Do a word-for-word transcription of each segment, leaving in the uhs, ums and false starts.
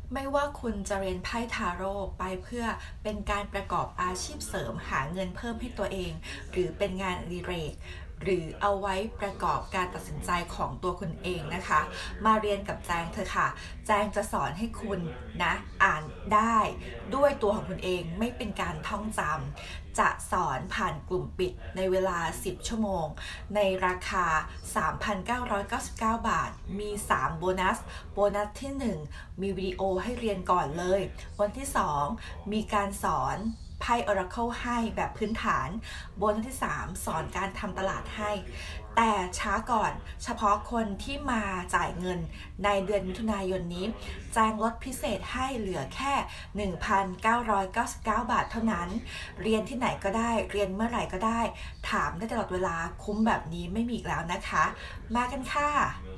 ไม่ว่าคุณจะเรียนไพ่ทาโร่ไปเพื่อเป็นการประกอบอาชีพเสริมหาเงินเพิ่มให้ตัวเองหรือเป็นงานอดิเรกหรือเอาไว้ประกอบการตัดสินใจของตัวคุณเองนะคะมาเรียนกับแจงเถอะค่ะแจงจะสอนให้คุณนะอ่านได้ด้วยตัวของคุณเองไม่เป็นการท่องจำจะสอนผ่านกลุ่มปิดในเวลาสิบชั่วโมงในราคา สามพันเก้าร้อยเก้าสิบเก้า บาทมีสามโบนัสโบนัสที่หนึ่งมีวิดีโอให้เรียนก่อนเลยวันที่สองมีการสอนไพ่ Oracle ให้แบบพื้นฐานโบนัสที่สามสอนการทำตลาดให้แต่ช้าก่อนเฉพาะคนที่มาจ่ายเงินในเดือนมิถุนายนนี้แจ้งลดพิเศษให้เหลือแค่ หนึ่งพันเก้าร้อยเก้าสิบเก้า บาทเท่านั้นเรียนที่ไหนก็ได้เรียนเมื่อไหร่ก็ได้ถามได้ตลอดเวลาคุ้มแบบนี้ไม่มีอีกแล้วนะคะมากันค่ะ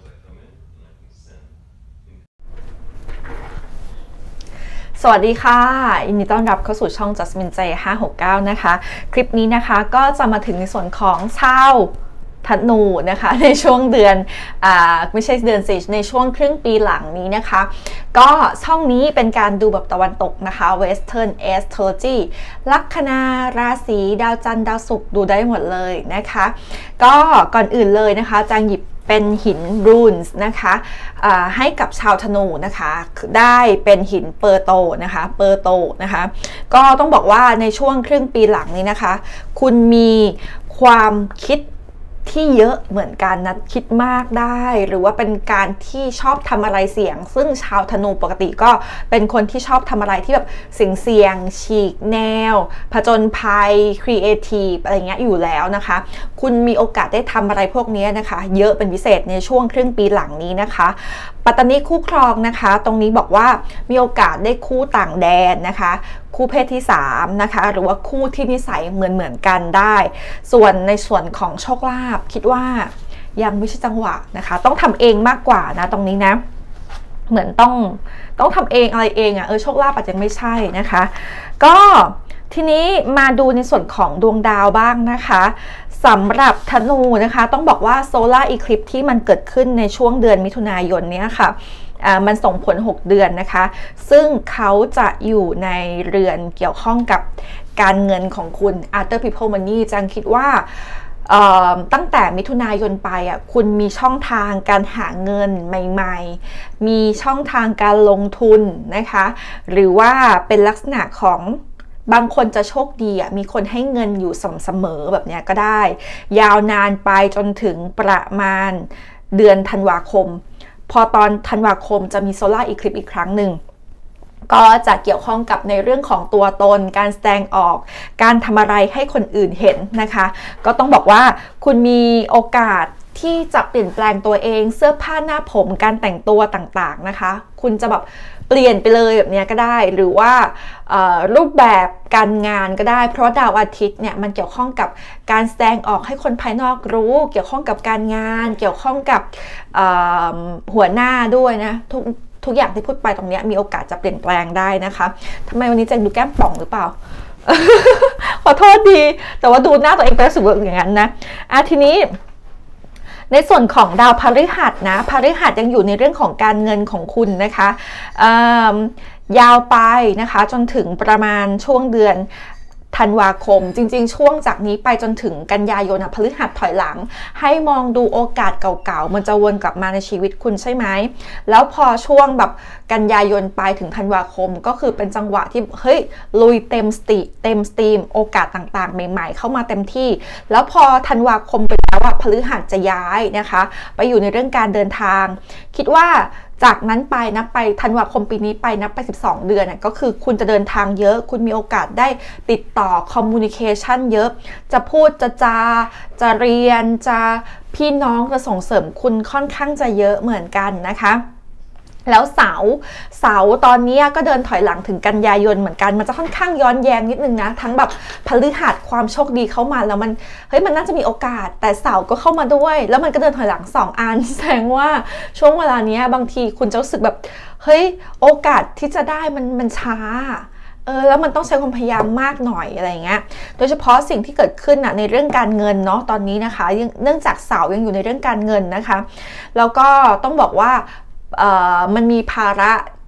สวัสดีค่ะยินดีต้อนรับเข้าสู่ช่อง Jasmine เจ ห้าหกเก้า นะคะคลิปนี้นะคะก็จะมาถึงในส่วนของชาวธนูนะคะในช่วงเดือนอ่าไม่ใช่เดือนสิในช่วงครึ่งปีหลังนี้นะคะก็ช่องนี้เป็นการดูแบบตะวันตกนะคะ Western Astrology ลัคนาราศีดาวจันทร์ดาวศุกร์ดูได้หมดเลยนะคะก็ก่อนอื่นเลยนะคะจางหยิบเป็นหินรูนส์นะคะให้กับชาวธนูนะคะได้เป็นหินเปอร์โตนะคะเปอร์โตนะคะก็ต้องบอกว่าในช่วงครึ่งปีหลังนี้นะคะคุณมีความคิดที่เยอะเหมือนกันนะคิดมากได้หรือว่าเป็นการที่ชอบทำอะไรเสี่ยงซึ่งชาวธนูปกติก็เป็นคนที่ชอบทำอะไรที่แบบเสี่ยงๆฉีกแนวผจญภัยครีเอทีฟอะไรเงี้ยอยู่แล้วนะคะคุณมีโอกาสได้ทำอะไรพวกนี้นะคะเยอะเป็นพิเศษในช่วงครึ่งปีหลังนี้นะคะปัตตานีคู่ครองนะคะตรงนี้บอกว่ามีโอกาสได้คู่ต่างแดนนะคะคู่เพศที่สามนะคะหรือว่าคู่ที่นิสัยเหมือนเหมือนกันได้ส่วนในส่วนของโชคลาภคิดว่ายังไม่ใช่จังหวะนะคะต้องทำเองมากกว่านะตรงนี้นะเหมือนต้องต้องทำเองอะไรเองอะ่ะเออโชคลาภอาจจะไม่ใช่นะคะก็ทีนี้มาดูในส่วนของดวงดาวบ้างนะคะสำหรับธนูนะคะต้องบอกว่าโซลาร์อีคลิปที่มันเกิดขึ้นในช่วงเดือนมิถุนายนนี้ค่ะมันส่งผลหกเดือนนะคะซึ่งเขาจะอยู่ในเรือนเกี่ยวข้องกับการเงินของคุณ Other People Money จังคิดว่าตั้งแต่มิถุนายนไปอ่ะคุณมีช่องทางการหาเงินใหม่ๆมีช่องทางการลงทุนนะคะหรือว่าเป็นลักษณะของบางคนจะโชคดีอ่ะมีคนให้เงินอยู่สม่ำเสมอแบบนี้ก็ได้ยาวนานไปจนถึงประมาณเดือนธันวาคมพอตอนธันวาคมจะมีโซลาร์อีคลิปอีกครั้งหนึ่งก็จะเกี่ยวข้องกับในเรื่องของตัวตนการแสดงออกการทำอะไรให้คนอื่นเห็นนะคะก็ต้องบอกว่าคุณมีโอกาสที่จะเปลี่ยนแปลงตัวเองเสื้อผ้าหน้าผมการแต่งตัวต่างๆนะคะคุณจะแบบเปลี่ยนไปเลยแบบนี้ก็ได้หรือว่ารูปแบบการงานก็ได้เพราะดาวอาทิตย์เนี่ยมันเกี่ยวข้องกับการแสดงออกให้คนภายนอกรู้เกี่ยวข้องกับการงานเกี่ยวข้องกับหัวหน้าด้วยนะทุกทุกอย่างที่พูดไปตรงนี้มีโอกาสจะเปลี่ยนแปลงได้นะคะทำไมวันนี้แจงดูแก้มป่องหรือเปล่า ขอโทษดีแต่ว่าดูหน้าตัวเองไปรู้สึกอย่างนั้นนะอ่ะทีนี้ในส่วนของดาวพฤหัสนะพฤหัสยังอยู่ในเรื่องของการเงินของคุณนะคะยาวไปนะคะจนถึงประมาณช่วงเดือนธันวาคมจริงๆช่วงจากนี้ไปจนถึงกันยายนพฤหัสถอยหลังให้มองดูโอกาสเก่าๆมันจะวนกลับมาในชีวิตคุณใช่ไหมแล้วพอช่วงแบบกันยายนไปถึงธันวาคมก็คือเป็นจังหวะที่เฮ้ยลุยเต็มสติเต็มสตรีมโอกาสต่างๆใหม่ๆเข้ามาเต็มที่แล้วพอธันวาคมไปแล้วพฤหัสจะย้ายนะคะไปอยู่ในเรื่องการเดินทางคิดว่าจากนั้นไปนับไปธันวาคมปีนี้ไปนับไปสิบสองเดือนก็คือคุณจะเดินทางเยอะคุณมีโอกาสได้ติดต่อคอมมูนิเคชันเยอะจะพูดจะจาจะเรียนจะพี่น้องจะส่งเสริมคุณค่อนข้างจะเยอะเหมือนกันนะคะแล้วเสาเสาตอนนี้ก็เดินถอยหลังถึงกันยายนเหมือนกันมันจะค่อนข้างย้อนแย้งนิดนึงนะทั้งแบบพฤหัสความโชคดีเข้ามาแล้วมันเฮ้ยมันน่าจะมีโอกาสแต่เสาก็เข้ามาด้วยแล้วมันก็เดินถอยหลังสองอันแสดงว่าช่วงเวลานี้บางทีคุณจะรู้สึกแบบเฮ้ยโอกาสที่จะได้มันมันช้าเออแล้วมันต้องใช้ความพยายามมากหน่อยอะไรเงี้ยโดยเฉพาะสิ่งที่เกิดขึ้นนะในเรื่องการเงินเนาะตอนนี้นะคะเนื่องจากเสายังอยู่ในเรื่องการเงินนะคะแล้วก็ต้องบอกว่ามันมีภาระ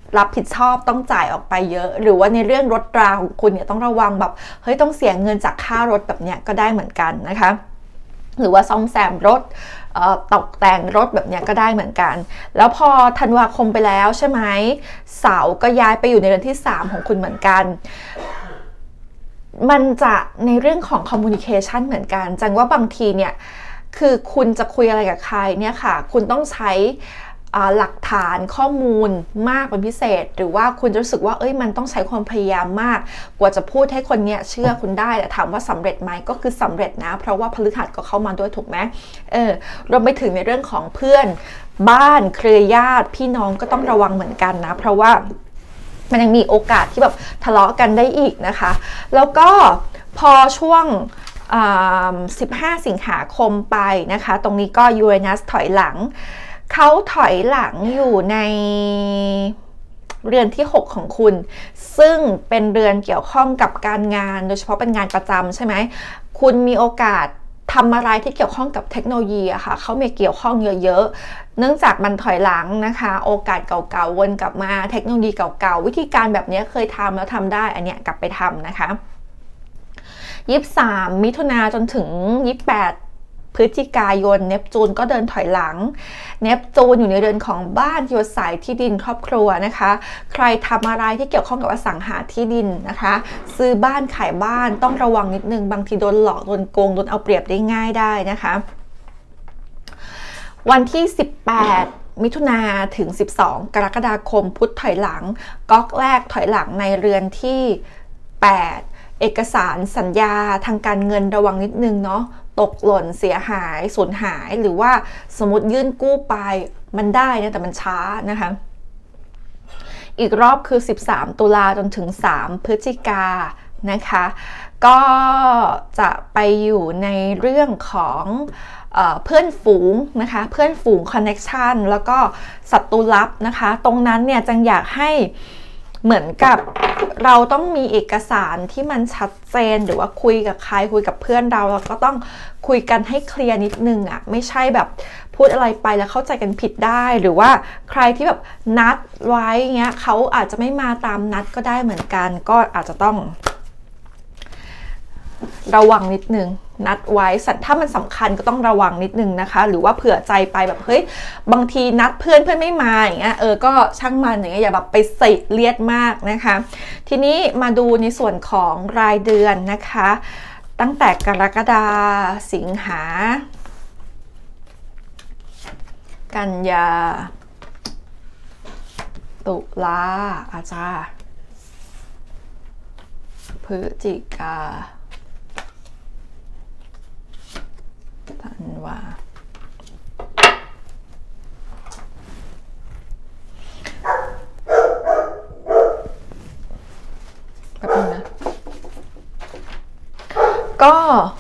รับผิดชอบต้องจ่ายออกไปเยอะหรือว่าในเรื่องรถราของคุณเนี่ยต้องระวังแบบเฮ้ยต้องเสียเงินจากค่ารถแบบเนี้ยก็ได้เหมือนกันนะคะหรือว่าซ่อมแซมรถตกแต่งรถแบบเนี้ยก็ได้เหมือนกันแล้วพอธันวาคมไปแล้วใช่ไหมเสาร์ก็ย้ายไปอยู่ในเดือนที่สามของคุณเหมือนกันมันจะในเรื่องของ communication เหมือนกันจังว่าบางทีเนี่ยคือคุณจะคุยอะไรกับใครเนี่ยค่ะคุณต้องใช้หลักฐานข้อมูลมากเป็นพิเศษหรือว่าคุณจะรู้สึกว่าเอ้ยมันต้องใช้ความพยายามมากกว่าจะพูดให้คนเนี้ยเชื่อคุณได้แต่ถามว่าสำเร็จไหมก็คือสำเร็จนะเพราะว่าพฤหัสก็เข้ามาด้วยถูกไหมเออรวมไปถึงในเรื่องของเพื่อนบ้านเครือญาติพี่น้องก็ต้องระวังเหมือนกันนะเพราะว่ามันยังมีโอกาสที่แบบทะเลาะกันได้อีกนะคะแล้วก็พอช่วงสิบห้าสิงหาคมไปนะคะตรงนี้ก็ยูเรนัสถอยหลังเขาถอยหลังอยู่ในเรือนที่หกของคุณซึ่งเป็นเรือนเกี่ยวข้องกับการงานโดยเฉพาะเป็นงานประจำใช่ไหมคุณมีโอกาสทำอะไรที่เกี่ยวข้องกับเทคโนโลยีอะค่ะเขามีเกี่ยวข้องเยอะๆเนื่องจากมันถอยหลังนะคะโอกาสเก่าๆวนกลับมาเทคโนโลยีเก่าๆวิธีการแบบนี้เคยทำแล้วทำได้อันเนี้ยกลับไปทำนะคะยี่สิบสามมิถุนาจนถึงยี่สิบแปดพฤศจิกายนเนปจูนก็เดินถอยหลังเนปจูนอยู่ในเรือนของบ้านที่อยู่อาศัยที่ดินครอบครัวนะคะใครทำอะไรที่เกี่ยวข้องกับอสังหาที่ดินนะคะซื้อบ้านขายบ้านต้องระวังนิดนึงบางทีโดนหลอกโดนโกงโดนเอาเปรียบได้ง่ายได้นะคะวันที่สิบแปดมิถุนาถึงสิบสองกรกฎาคมพุธถอยหลังก๊อกแรกถอยหลังในเรือนที่แปดเอกสารสัญญาทางการเงินระวังนิดนึงเนาะตกหล่นเสียหายสูญหายหรือว่าสมมติยื่นกู้ไปมันได้นะแต่มันช้านะคะอีกรอบคือสิบสามตุลาจนถึงสามพฤศจิกานะคะก็จะไปอยู่ในเรื่องของเอ่อเพื่อนฝูงนะคะเพื่อนฝูงคอนเนคชันแล้วก็ศัตรูลับนะคะตรงนั้นเนี่ยจังอยากให้เหมือนกับเราต้องมีเอกสารที่มันชัดเจนหรือว่าคุยกับใครคุยกับเพื่อนเราเราก็ต้องคุยกันให้เคลียร์นิดนึงอ่ะไม่ใช่แบบพูดอะไรไปแล้วเข้าใจกันผิดได้หรือว่าใครที่แบบนัดไว้เงี้ยเขาอาจจะไม่มาตามนัดก็ได้เหมือนกันก็อาจจะต้องระวังนิดนึงนัดไว้ถ้ามันสำคัญก็ต้องระวังนิดนึงนะคะหรือว่าเผื่อใจไปแบบเฮ้ยบางทีนัดเพื่อนเพื่อนไม่มาอย่างเงี้ยเออก็ช่างมันอย่างเงี้ยอย่าแบบไปใส่เลียดมากนะคะทีนี้มาดูในส่วนของรายเดือนนะคะตั้งแต่กรกฎาสิงหากันยาตุลาอาจารย์พฤศจิกาธันวาแป๊บนึงนะก็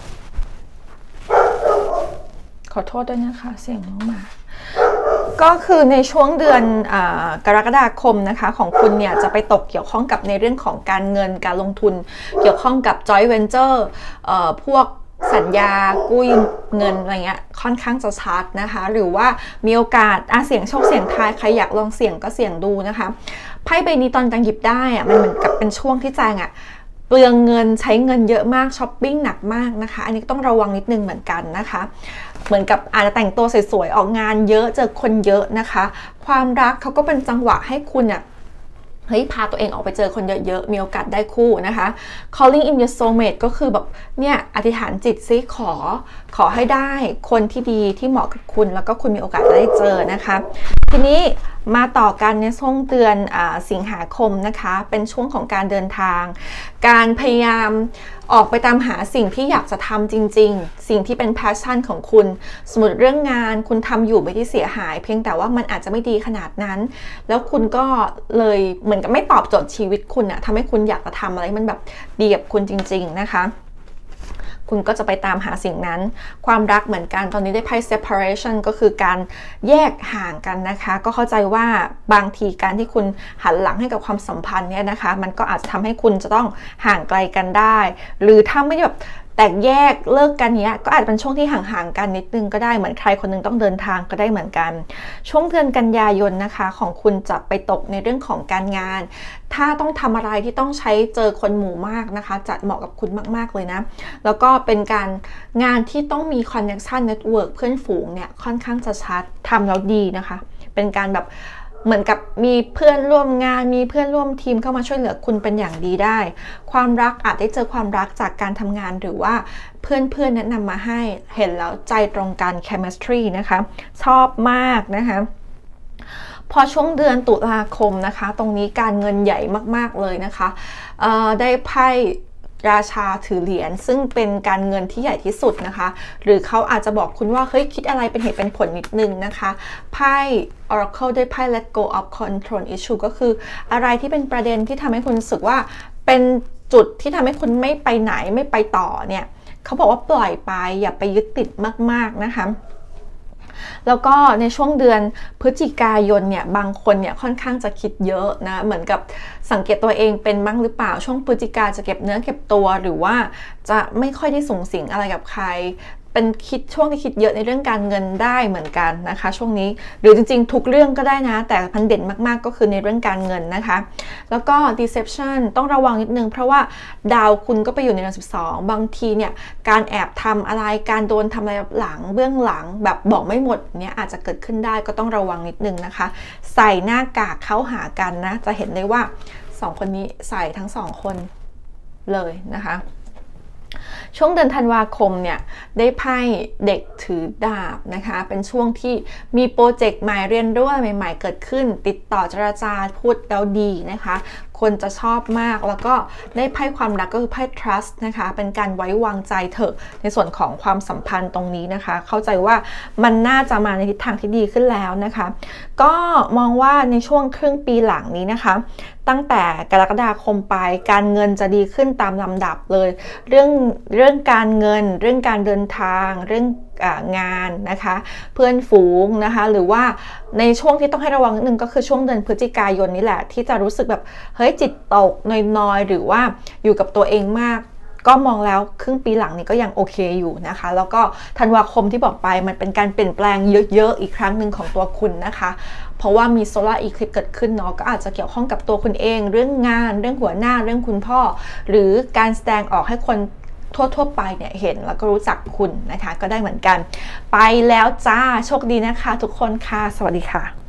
ขอโทษด้วยนะคะเสียงน้องมาก็คือในช่วงเดือนกรกฎาคมนะคะของคุณเนี่ยจะไปตกเกี่ยวข้องกับในเรื่องของการเงินการลงทุนเกี่ยวข้องกับ joint venture พวกสัญญากู้ยืมเงินอะไรเงี้ยค่อนข้างจะชัดนะคะหรือว่ามีโอกาสอาเสี่ยงโชคเสี่ยงทายใครอยากลองเสี่ยงก็เสี่ยงดูนะคะไพ่ใบนี้ตอนจังหยิบได้อะมันเหมือนกับเป็นช่วงที่จังอะเปลืองเงินใช้เงินเยอะมากช้อปปิ้งหนักมากนะคะอันนี้ต้องระวังนิดนึงเหมือนกันนะคะเหมือนกับอาจจะแต่งตัวสวยๆออกงานเยอะเจอคนเยอะนะคะความรักเขาก็เป็นจังหวะให้คุณอะเฮ้ยพาตัวเองออกไปเจอคนเยอะๆมีโอกาสได้คู่นะคะ calling in your soulmate ก็คือแบบเนี่ยอธิษฐานจิตซิขอขอให้ได้คนที่ดีที่เหมาะกับคุณแล้วก็คุณมีโอกาสได้เจอนะคะทีนี้มาต่อกันในช่วงเดือนสิงหาคมนะคะเป็นช่วงของการเดินทางการพยายามออกไปตามหาสิ่งที่อยากจะทำจริงๆสิ่งที่เป็น passion ของคุณสมมติเรื่องงานคุณทำอยู่ไม่ได้เสียหายเพียงแต่ว่ามันอาจจะไม่ดีขนาดนั้นแล้วคุณก็เลยเหมือนกับไม่ตอบโจทย์ชีวิตคุณอะทำให้คุณอยากจะทำอะไรมันแบบดีกับคุณจริงๆนะคะคุณก็จะไปตามหาสิ่งนั้นความรักเหมือนกันตอนนี้ได้ไพ่ separation ก็คือการแยกห่างกันนะคะก็เข้าใจว่าบางทีการที่คุณหันหลังให้กับความสัมพันธ์เนี่ยนะคะมันก็อาจจะทำให้คุณจะต้องห่างไกลกันได้หรือถ้าไม่แบบแตกแยกเลิกกันเนี้ยก็อาจเป็นช่วงที่ห่างๆกันนิดนึงก็ได้เหมือนใครคนนึงต้องเดินทางก็ได้เหมือนกันช่วงเดือนกันยายนนะคะของคุณจะไปตกในเรื่องของการงานถ้าต้องทำอะไรที่ต้องใช้เจอคนหมู่มากนะคะจะเหมาะกับคุณมากๆเลยนะแล้วก็เป็นการงานที่ต้องมีคอนเนคชั่นเน็ตเวิร์กเพื่อนฝูงเนี่ยค่อนข้างจะชัดทำแล้วดีนะคะเป็นการแบบเหมือนกับมีเพื่อนร่วมงานมีเพื่อนร่วมทีมเข้ามาช่วยเหลือคุณเป็นอย่างดีได้ความรักอาจได้เจอความรักจากการทำงานหรือว่าเพื่อนๆแนะนำมาให้เห็นแล้วใจตรงกัน chemistry นะคะชอบมากนะคะพอช่วงเดือนตุลาคมนะคะตรงนี้การเงินใหญ่มากๆเลยนะคะได้ไพ่ราชาถือเหรียญซึ่งเป็นการเงินที่ใหญ่ที่สุดนะคะหรือเขาอาจจะบอกคุณว่าเฮ้ยคิดอะไรเป็นเหตุเป็นผลนิดนึงนะคะไพ่ Oracle ได้ไพ่ Let Go of Control Issue ก็คืออะไรที่เป็นประเด็นที่ทำให้คุณรู้สึกว่าเป็นจุดที่ทำให้คุณไม่ไปไหนไม่ไปต่อเนี่ยเขาบอกว่าปล่อยไปอย่าไปยึดติดมากๆนะคะแล้วก็ในช่วงเดือนพฤศจิกายนเนี่ยบางคนเนี่ยค่อนข้างจะคิดเยอะนะเหมือนกับสังเกตตัวเองเป็นมั้งหรือเปล่าช่วงพฤศจิกาจะเก็บเนื้อเก็บตัวหรือว่าจะไม่ค่อยได้สูงสิงอะไรกับใครเป็นคิดช่วงที่คิดเยอะในเรื่องการเงินได้เหมือนกันนะคะช่วงนี้หรือจริงๆทุกเรื่องก็ได้นะแต่พันเด่นมากๆก็คือในเรื่องการเงินนะคะแล้วก็ deception ต้องระวังนิดนึงเพราะว่าดาวคุณก็ไปอยู่ในเดือนสิบสองบางทีเนี่ยการแอบทำอะไรการโดนทำอะไรหลังเบื้องหลังแบบบอกไม่หมดเนี่ยอาจจะเกิดขึ้นได้ก็ต้องระวังนิดนึงนะคะใส่หน้ากากเข้าหากันนะจะเห็นได้ว่าสองคนนี้ใส่ทั้งสองคนเลยนะคะช่วงเดือนธันวาคมเนี่ยได้ไพ่เด็กถือดาบนะคะเป็นช่วงที่มีโปรเจกต์ใหม่เรียนรู้ใหม่ๆเกิดขึ้นติดต่อเจรจาพูดแล้วดีนะคะคนจะชอบมากแล้วก็ได้ไพ่ความรักก็คือไพ่ trust นะคะเป็นการไว้วางใจเถอะในส่วนของความสัมพันธ์ตรงนี้นะคะเข้าใจว่ามันน่าจะมาในทิศทางที่ดีขึ้นแล้วนะคะก็มองว่าในช่วงครึ่งปีหลังนี้นะคะตั้งแต่กรกฎาคมไปการเงินจะดีขึ้นตามลำดับเลยเรื่องเรื่องการเงินเรื่องการเดินทางเรื่องงานนะคะเพื่อนฝูงนะคะหรือว่าในช่วงที่ต้องให้ระวังนิดนึงก็คือช่วงเดือนพฤศจิกายนนี่แหละที่จะรู้สึกแบบเฮ้ยจิตตกน้อยๆหรือว่าอยู่กับตัวเองมากก็มองแล้วครึ่งปีหลังนี้ก็ยังโอเคอยู่นะคะแล้วก็ธันวาคมที่บอกไปมันเป็นการเปลี่ยนแปลงเยอะๆอีกครั้งหนึ่งของตัวคุณนะคะเพราะว่ามีโซลาร์อีคลิปเกิดขึ้นเนาะก็อาจจะเกี่ยวข้องกับตัวคุณเองเรื่องงานเรื่องหัวหน้าเรื่องคุณพ่อหรือการแสดงออกให้คนทั่วๆไปเนี่ยเห็นแล้วก็รู้จักคุณนะคะก็ได้เหมือนกันไปแล้วจ้าโชคดีนะคะทุกคนค่ะสวัสดีค่ะ